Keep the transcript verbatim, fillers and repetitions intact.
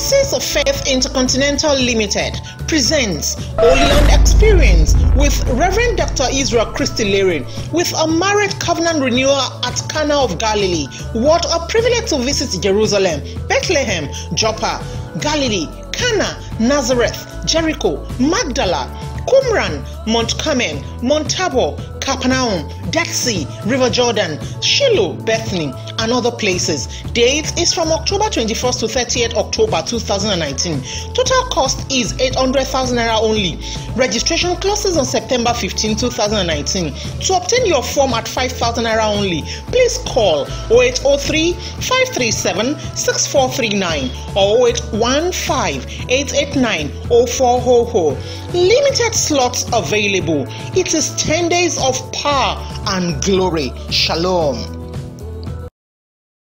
Voices of Faith Intercontinental Limited presents Holy Land Experience with Reverend Doctor Israel Christy Lerin with a marriage covenant renewal at Cana of Galilee. What a privilege to visit Jerusalem, Bethlehem, Joppa, Galilee, Cana, Nazareth, Jericho, Magdala, Qumran, Mount Carmel, Mount Tabor, Capernaum, Dead Sea, River Jordan, Shiloh, Bethany, and other places. Date is from October twenty-first to thirtieth October two thousand nineteen. Total cost is eight hundred thousand naira only. Registration closes on September fifteenth two thousand nineteen. To obtain your form at five thousand naira only, please call oh eight oh three, five three seven, six four three nine or oh eight one five, eight eight nine, oh four oh oh. Limited slots available. It is ten days of power and glory. Shalom.